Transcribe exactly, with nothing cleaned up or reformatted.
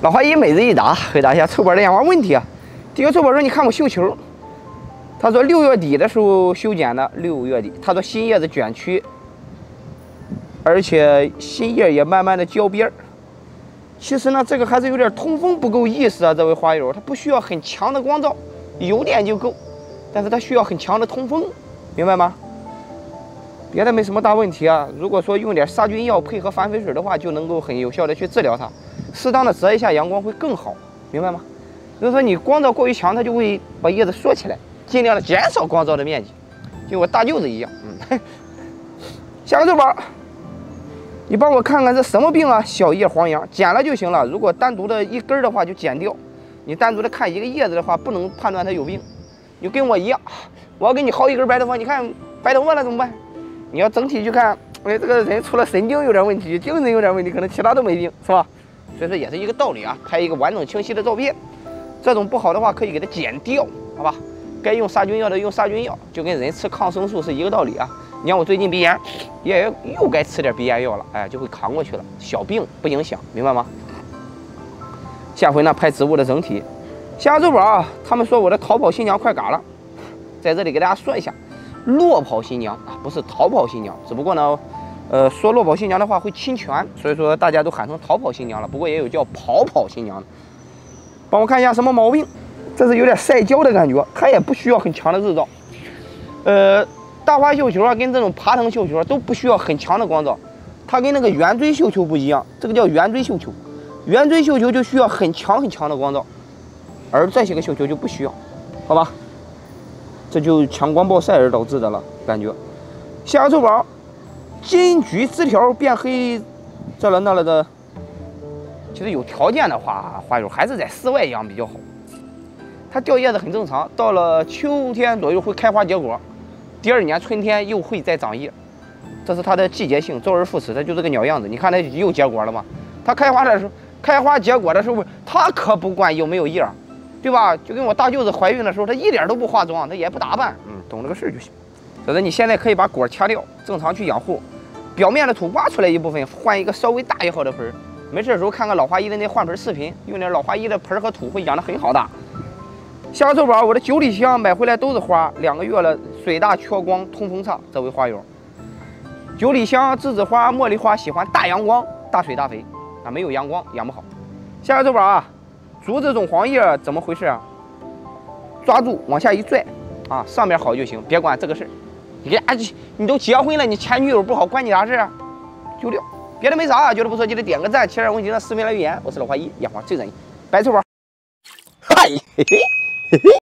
老花姨每日一答，回答一下臭宝的养娃问题啊。第一个臭宝说：“你看我绣球。”他说六月底的时候修剪的，六月底。他说新叶子卷曲，而且新叶也慢慢的焦边儿。其实呢，这个还是有点通风不够意思啊，这位花友，它不需要很强的光照，有点就够，但是它需要很强的通风，明白吗？别的没什么大问题啊。如果说用点杀菌药配合反肥水的话，就能够很有效的去治疗它。适当的遮一下阳光会更好，明白吗？如果说你光照过于强，它就会把叶子缩起来，尽量的减少光照的面积，就我大舅子一样。嗯，下个臭宝，你帮我看看这什么病啊？小叶黄杨，剪了就行了。如果单独的一根的话，就剪掉。你单独的看一个叶子的话，不能判断它有病。你跟我一样，我要给你薅一根白头发，你看白头发了怎么办？你要整体去看，哎，这个人除了神经有点问题，精神有点问题，可能其他都没病，是吧？所以说也是一个道理啊，拍一个完整清晰的照片。这种不好的话，可以给它剪掉，好吧？该用杀菌药的用杀菌药，就跟人吃抗生素是一个道理啊。你看我最近鼻炎，也又该吃点鼻炎药了，哎，就会扛过去了，小病不影响，明白吗？下回呢拍植物的整体。下周宝啊，他们说我的逃跑新娘快嘎了，在这里给大家说一下，落跑新娘啊，不是逃跑新娘，只不过呢。呃，说落跑新娘的话会侵权，所以说大家都喊成逃跑新娘了。不过也有叫跑跑新娘的。帮我看一下什么毛病？这是有点晒焦的感觉，它也不需要很强的日照。呃，大花绣球啊，跟这种爬藤绣球啊都不需要很强的光照，它跟那个圆锥绣球不一样，这个叫圆锥绣球，圆锥绣球就需要很强很强的光照，而这些个绣球就不需要，好吧？这就强光暴晒而导致的了，感觉。下个臭宝。金桔枝条变黑，这了那了的。其实有条件的话，花友还是在室外养比较好。它掉叶子很正常，到了秋天左右会开花结果，第二年春天又会再长叶，这是它的季节性，周而复始，它就这个鸟样子。你看它又结果了吗？它开花的时候，开花结果的时候，它可不管有没有叶，对吧？就跟我大舅子怀孕的时候，她一点都不化妆，她也不打扮，嗯，懂这个事就行。所以你现在可以把果掐掉，正常去养护。表面的土挖出来一部分，换一个稍微大一号的盆。没事的时候看看老花姨的那换盆视频，用点老花姨的盆和土会养得很好的。下个臭宝，我的九里香买回来都是花，两个月了，水大缺光，通风差。这位花友，九里香、栀子花、茉莉花喜欢大阳光、大水大肥啊，没有阳光养不好。下个臭宝啊，竹这种黄叶怎么回事啊？抓住往下一拽啊，上面好就行，别管这个事儿。你给啊，你都结婚了，你前女友不好，关你啥事啊？丢掉，别的没啥，觉得不错记得点个赞，切点问题让视频来留言。我是老花一，养花最专业，白臭宝，嗨嘿嘿嘿嘿。